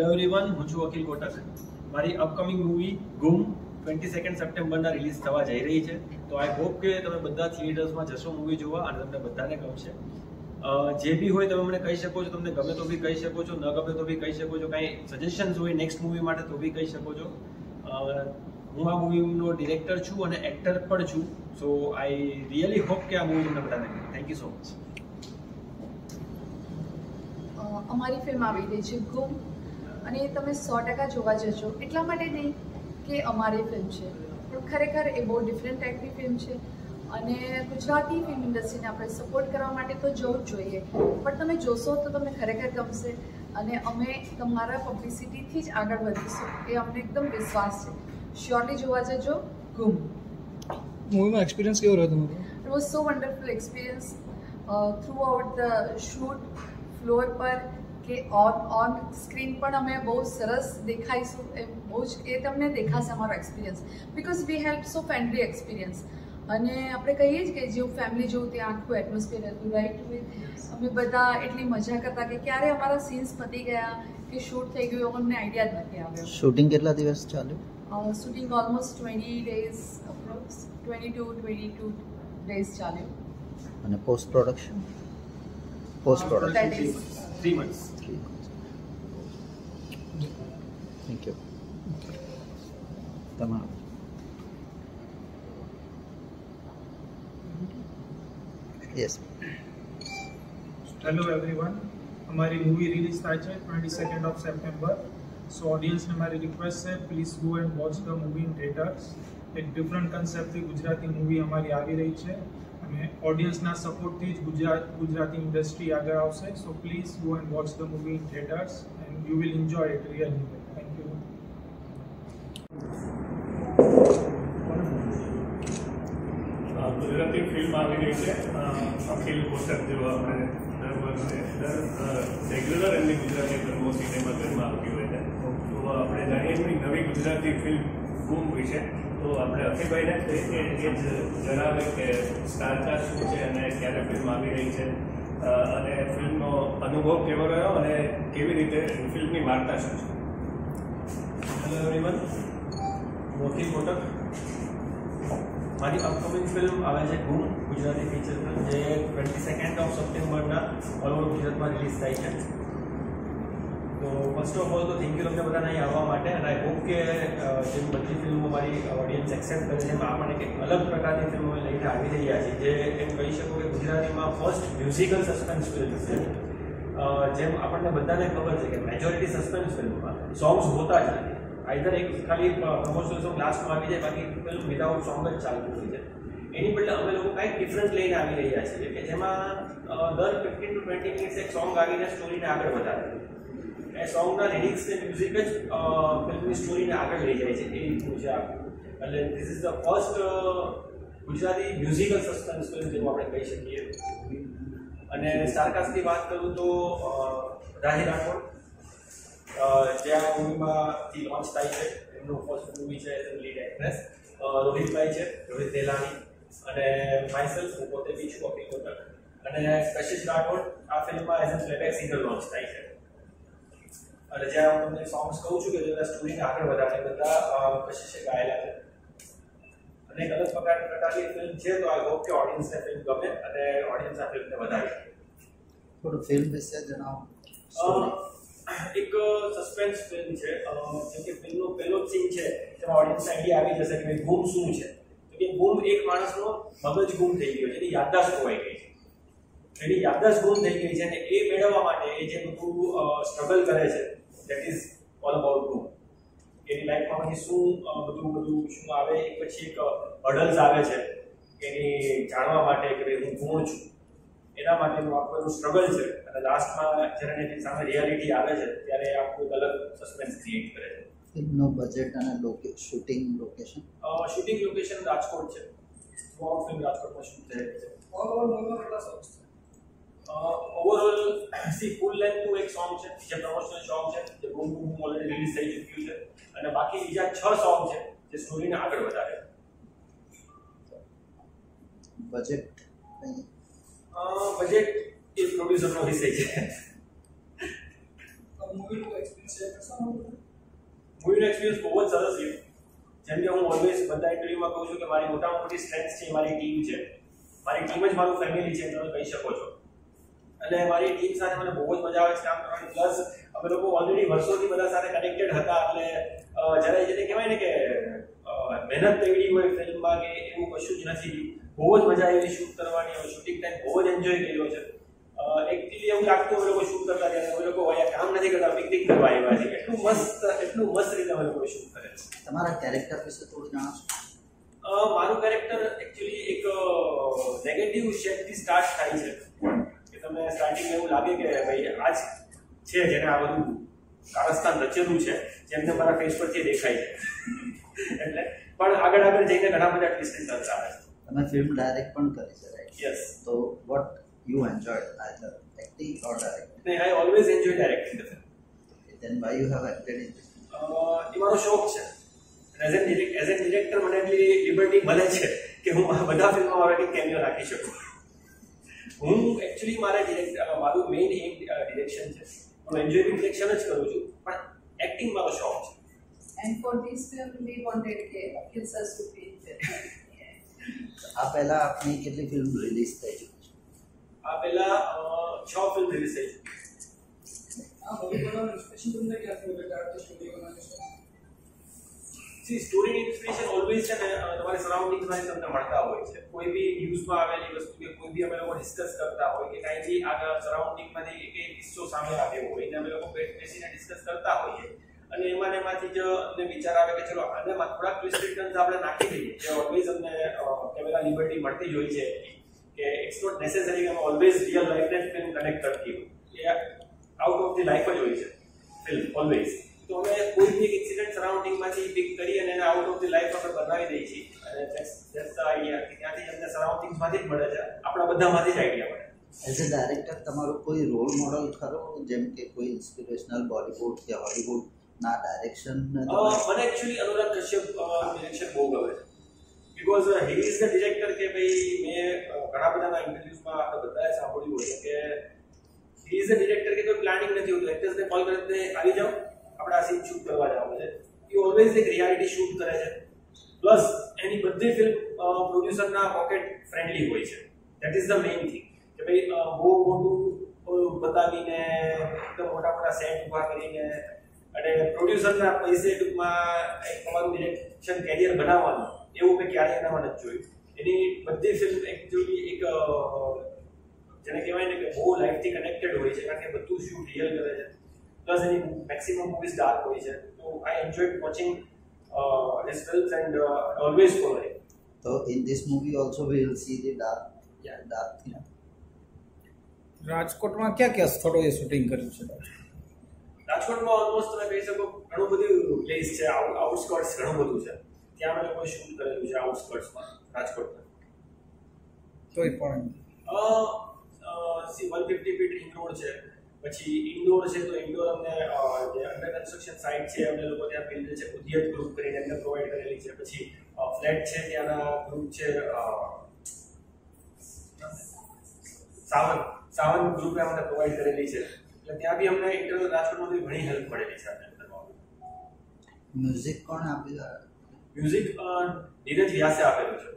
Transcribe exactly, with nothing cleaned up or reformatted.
Hello everyone, હું છું અખિલ કોટક. મારી upcoming movie Gum twenty second સપ્ટેમ્બરના રિલીઝ થવા જઈ રહી છે. તો આઈ હોપ કે તમે બધા થિયેટર્સમાં જશો મૂવી જોવા અને તમને બધાને ગમશે. જે બી હોય તમે મને કહી શકો છો, તમને ગમે તો બી કહી શકો છો, ન ગમે તો બી કહી શકો છો, કાંઈ સજેશન્સ હોય નેક્સ્ટ મૂવી માટે તો બી કહી શકો છો. હું આ મૂવીનો ડિરેક્ટર છું અને એક્ટર પણ છું. સો આઈ રિયલી હોપ કે આ મૂવી તમને બધાને ગમે. Thank you so much. અમારી ફિલ્મ આવી રહી છે ગુમ, અને તમે સો ટકા જોવા જશો. એટલા માટે નહીં કે અમારી ફિલ્મ છે, પણ ખરેખર એ બહુ ડિફરન્ટ ટાઈપની ફિલ્મ છે અને ગુજરાતી ફિલ્મ ઇન્ડસ્ટ્રીને આપણે સપોર્ટ કરવા માટે તો જવું જ જોઈએ. પણ તમે જોશો તો તમને ખરેખર ગમશે અને અમે તમારા પબ્લિસિટીથી જ આગળ વધીશું, એ અમને એકદમ વિશ્વાસ છે. શ્યોરલી જોવા જજો ગુમ. મૂવીમાં એક્સપિરિયન્સ કેવો રહ્યો તમારો? It was so wonderful experience throughout the shoot, floor પર કે ઓન ઓન સ્ક્રીન પણ અમે બહુ સરસ દેખાઈશું. એ બહુ જ એ તમને દેખાશે અમારો experience, because we help so friendly experience. અને આપણે કહીએ જ કે જેવું ફેમિલી જેવું ત્યાં આખું એટમોસ્ફિયર હતું, રાઈટ. અમે બધા એટલી મજા કરતા કે ક્યારે અમારા સીન્સ પતી ગયા કે શૂટ થઈ ગયું અમને આઈડિયા જ નથી આવ્યો. શૂટિંગ કેટલા દિવસ ચાલ્યું? Shooting almost twenty days approx twenty two twenty two days ચાલ્યું. અને post production? Post production three months. Thank you. તમામ યસ. હેલો એવરીવન, અમારી મૂવી રિલીઝ થાય છે twenty second of September. So ઓડિયન્સને મારી રિક્વેસ્ટ છે, please go and watch the movie in theatres. એક ડિફરન્ટ કન્સેપ્ટથી ગુજરાતી મૂવી અમારી આવી રહી છે અને ઓડિયન્સના સપોર્ટથી જ ગુજરાત ગુજરાતી ઇન્ડસ્ટ્રી આગળ આવશે. So please go and watch the movie in theatres and you will enjoy it really. Thank you. Gujarati film આવી રહી છે અખિલ કોટક, જેવો આપણે દર વર્ષે દર રેગ્યુલર એમની ગુજરાતી ફિલ્મો સિનેમાઘરમાં આવતી હોય છે. તો આપણે જાણીએ છીએ નવી ગુજરાતી ફિલ્મ ગુમ વિશે. તો આપણે અખિલભાઈને કહીએ કે એ જ જણાવે કે સ્ટારકાસ્ટ શું છે અને ક્યારે ફિલ્મ આવી રહી છે અને ફિલ્મનો અનુભવ કેવો રહ્યો અને કેવી રીતે ફિલ્મની વાર્તા શું છે. હેલો એવરીવન, હું અખિલ કોટક. મારી અપકમિંગ ફિલ્મ આવે છે ગુમ, ગુજરાતી ફીચર ફિલ્મ, જે ટ્વેન્ટી સેકન્ડ ઓફ સપ્ટેમ્બરના ઓલ ઓવર ગુજરાતમાં રિલીઝ થાય છે. તો ફર્સ્ટ ઓફ ઓલ તો થેન્ક યુ તમને બધાને અહીં આવવા માટે. અને આઈ હોપ કે જે બધી ફિલ્મો મારી ઓડિયન્સ એક્સેપ્ટ કરે છે, એમાં આપણને કંઈક અલગ પ્રકારની ફિલ્મો લઈને આવી રહ્યા છે, જે એમ કહી શકો કે ગુજરાતીમાં ફર્સ્ટ મ્યુઝિકલ સસ્પેન્સ ફિલ્મ છે. જેમ આપણને બધાને ખબર છે કે મેજોરિટી સસ્પેન્સ ફિલ્મમાં સોંગ્સ હોતા જ નથી. આઈધર એક ખાલી પ્રમોશનલ સોંગ લાસ્ટમાં આવી જાય, બાકી ફિલ્મ વિધાઉટ સોંગ જ ચાલતું હોય છે. એની બદલે અમે લોકો કાંઈક ડિફરન્ટ લઈને આવી રહ્યા છીએ કે જેમાં દર ફિફ્ટીન ટુ ટ્વેન્ટી મિનિટ્સ એક સોંગ આવીને સ્ટોરીને આગળ વધારે. એ સોંગના લિરિક્સ ને મ્યુઝિક જ ફિલ્મની સ્ટોરીને આગળ લઈ જાય છે. એ રીતનું છે આ. એટલે this is the first Gujarati musical suspense film જેવું આપણે કહી શકીએ. અને સ્ટારકાસ્ટની વાત કરું તો રાહી રાઠોડ, જે આ મૂવીમાંથી લોન્ચ થાય છે, એમનું ફર્સ્ટ મૂવી છે એઝ લીડ એક્ટ્રેસ. રોહિતભાઈ છે, રોહિત દેલાણી, અને માયસેલ્ફ, હું પોતે બી છું અખિલ કોટક. અને કશિશ રાઠોડ આ ફિલ્મમાં as a playback singer launch થાય છે. અને જ્યાં હું તમને સોંગ્સ કહું છું કે જેના સ્ટોરીને આગળ વધારે બધા કશિશે ગાયેલા છે. અને એક અલગ પ્રકાર પ્રકારની ફિલ્મ છે. તો આઈ હોપ કે ઓડિયન્સને ફિલ્મ ગમે અને ઓડિયન્સ આ ફિલ્મને વધારે. થોડું ફિલ્મ વિશે જણાવો. એક સસ્પેન્સ ફિલ્મ છે. જેમ કે ફિલ્મનો પહેલો જ સીન છે, તેમાં ઓડિયન્સને આઈડિયા આવી જશે કે ગુમ શું છે. તો કે ગુમ એક માણસનો મગજ ગુમ થઈ ગયો છે, એની યાદદાસ્ત ખોવાઈ ગઈ છે. એની યાદદાસ્ત ગુમ થઈ ગઈ છે અને એ મેળવવા માટે એ જે બધું સ્ટ્રગલ કરે છે, દેટ ઇઝ ઓલ અબાઉટ ગુમ. એની લાઈફમાં પછી શું બધું બધું શું આવે, એક પછી એક હર્ડલ્સ આવે છે એની જાણવા માટે કે ભાઈ હું કોણ છું. એના માટેનું આખું એનું સ્ટ્રગલ છે. અને લાસ્ટમાં જ્યારે એની સામે રિયાલિટી આવે છે ત્યારે એ આખું એક અલગ સસ્પેન્સ ક્રિએટ કરે છે. ફિલ્મનો બજેટ અને shooting location? Shooting location Rajkot છે. થ્રુઆઉટ ફિલ્મ રાજકોટમાં શૂટ થયેલી છે. ઓવરઓલ સી ફૂલ લેન્થનું એક સોંગ છે, જે પ્રમોશનલ સોંગ છે, જે ગુમ ગુમ ઓલરેડી રિલીઝ થઈ ચૂક્યું છે. અને બાકી બીજા છ સોંગ છે જે સ્ટોરીને આગળ વધારે. બજેટ બજેટ એ પ્રોડ્યુસરનો વિષય છે. મૂવીનો એક્સપિરિયન્સ શેર કરશો? મૂવીનો એક્સપિરિયન્સ બહુ જ સરસ રહ્યો. જેમ કે હું ઓલવેઝ બધા ઇન્ટરવ્યુમાં કહું છું કે મારી મોટામાં મોટી સ્ટ્રેન્થ છે મારી ટીમ છે. મારી ટીમ જ મારું ફેમિલી છે તમે કહી શકો છો. અને મારી ટીમ સાથે મને બહુ જ મજા આવે છે કામ કરવાની. પ્લસ અમે લોકો ઓલરેડી વર્ષોથી બધા સાથે કનેક્ટેડ હતા એટલે જ્યારે જેને કહેવાય ને કે મહેનત કરી હોય ફિલ્મમાં કે એવું કશું જ નથી. બહુ જ મજા આવી શૂટ કરવાની. હવે શૂટિંગ ટાઈમ બહુ જ એન્જોય કર્યો છે. એકચ્યુઅલી એવું લાગતું અમે લોકો શૂટ કરતા ત્યારે અમે લોકો અહીંયા કામ નથી કરતા પિકનિક કરવા આવ્યા છે. એટલું મસ્ત એટલું મસ્ત રીતે અમે લોકો શૂટ કરે છે. તમારા કેરેક્ટર વિશે થોડું જણાવશો? મારું કેરેક્ટર એકચ્યુઅલી એક નેગેટિવ શેડથી સ્ટાર્ટ થાય છે કે તમે સ્ટાર્ટિંગમાં એવું લાગે કે ભાઈ આ જ છે જેને આ બધું કારસ્તાન રચેલું છે જેમને મારા ફેસ પરથી દેખાય છે. એટલે પણ આગળ આગળ જઈને ઘણા બધા ટ્વિસ્ટ એન્ડ ટર્ન્સ આવે છે. તમે ફિલ્મ ડાયરેક્ટ પણ કરી છે, રાઈટ? યસ. તો what you enjoyed either acting or directing? I always enjoy directing the film. Then why you have acted in this? એ મારો શોખ છે. As an direct as an director મને એટલી લિબર્ટી મળે છે કે હું બધા ફિલ્મમાં મારો એક કેમિયો રાખી શકું. હું એકચ્યુઅલી મારા ડિરેક્ટ મારું મેઇન એમ ડિરેક્શન છે. હું એન્જોયિંગ ડિરેક્શન જ કરું છું પણ એક્ટિંગ મારો શોખ છે. And for this film, we wanted કે Akhil sir to be there. આ પહેલા આપની કેટલી ફિલ્મ રિલીઝ થઈ છે? આ પહેલા છ ફિલ્મ રિલીઝ થઈ છે. સી સ્ટોરી ઇન્સ્પિરેશન ઓલવેઝ છે ને તમારી સરાઉન્ડિંગ્સમાં તમને મળતા હોય છે. કોઈ બી ન્યૂઝમાં આવેલી વસ્તુ કે કોઈ બી અમે લોકો ડિસ્કસ કરતા હોય કે કાંઈ બી આગળ સરાઉન્ડિંગમાંથી એક એક કિસ્સો સામે આવ્યો હોય ને અમે લોકો બેસીને ડિસ્કસ કરતા હોઈએ અને એમાં એમાંથી જ અમને વિચાર આવે કે ચલો આને થોડાક ટ્વિસ્ટ ટર્ન્સ આપણે નાખી દઈએ. જે ઓલવેઝ અમને કેમેરા લિબર્ટી મળતી જ હોય છે કે ઇટ્સ નોટ નેસેસરી કે અમે ઓલવેઝ રિયલ લાઈફને ફિલ્મ કનેક્ટ કરતી હોય. એ આઉટ ઓફ ધી લાઈફ જ હોય છે ફિલ્મ ઓલવેઝ. તો અમે કોઈ બી એક ઇન્સિડન્ટ સરાઉન્ડિંગમાંથી પિક કરી અને એને આઉટ ઓફ ધી લાઈફ આપણે બનાવી દઈએ છીએ. અને ધેટ્સ ધેટ્સ ધ આઈડિયા કે ત્યાંથી અમને સરાઉન્ડિંગ્સમાંથી જ મળે છે. આપણા બધામાંથી જ આઈડિયા મળે. એઝ અ ડાયરેક્ટર તમારો કોઈ રોલ મોડલ ખરો, જેમ કે કોઈ ઇન્સ્પિરેશનલ બોલિવૂડ કે હોલિવૂડ ના ડાયરેક્શન? મને એકચ્યુઅલી અનુરાગ કશ્યપ ડિરેક્શન બહુ ગમે છે. Because he is the director કે ભાઈ મેં ઘણા બધાના ઇન્ટરવ્યુઝમાં આપણે બધાએ સાંભળ્યું હોય કે હી ઇઝ ધ ડિરેક્ટર કે કોઈ પ્લાનિંગ નથી હોતું. એક્ટર્સને કોલ કરીને આવી જાઓ આપણે આ સીન શૂટ કરવા જવાનું છે. એ ઓલવેઝ એક રિયાલિટી શૂટ કરે છે. પ્લસ એની બધી ફિલ્મ પ્રોડ્યુસરના પોકેટ ફ્રેન્ડલી હોય છે. That is the main thing કે ભાઈ બહુ મોટું બતાવીને એકદમ મોટા મોટા સેટ ઊભા કરીને અને પ્રોડ્યુસરના પૈસે ટૂંકમાં એક તમારું ડિરેક્શન કેરિયર બનાવવાનું એવું મેં ક્યારેય એનામાં નથી જોયું. એની બધી ફિલ્મ એકચ્યુઅલી એક જેને કહેવાય ને કે બહુ લાઈફથી કનેક્ટેડ હોય છે કારણ કે બધું શૂટ રિયલ કરે છે. પ્લસ એની મેક્સિમમ મૂવીઝ ડાર્ક હોય છે. તો I enjoyed watching his films and always follow it. તો in this movie also we will see the dark યા ડાર્ક થીમ. રાજકોટમાં ક્યાં ક્યાં સ્થળોએ શૂટિંગ કર્યું છે? રાજકોટમાં ઓલમોસ્ટ તમે કહી શકો ઘણું બધું પ્લેસ છે. આઉટસ્કર્ટ્સ ઘણું બધું છે. ત્યાં અમે લોકોએ શૂટ કરેલું છે આઉટસ્કર્ટ્સમાં રાજકોટમાં. તોય પણ C one fifty feet ring road છે. પછી ઇન્ડોર છે તો ઇન્ડોર અમને જે અંડર કન્સ્ટ્રક્શન સાઇટ છે અમને લોકો ત્યાં બિલ્ડ છે ઉદ્યોગ ગ્રુપ કરીને એમને પ્રોવાઈડ કરેલી છે. પછી ફ્લેટ છે ત્યાંના ગ્રુપ છે સાવન સાવન ગ્રુપે અમને પ્રોવાઈડ કરેલી છે. એટલે ત્યાં બી અમને ઇન્ટરનલ રાજકોટમાંથી ઘણી હેલ્પ મળેલી છે અમને કરવામાં. મ્યુઝિક કોણ આપ્યું? મ્યુઝિક નીરજ વ્યાસે આપેલું છે.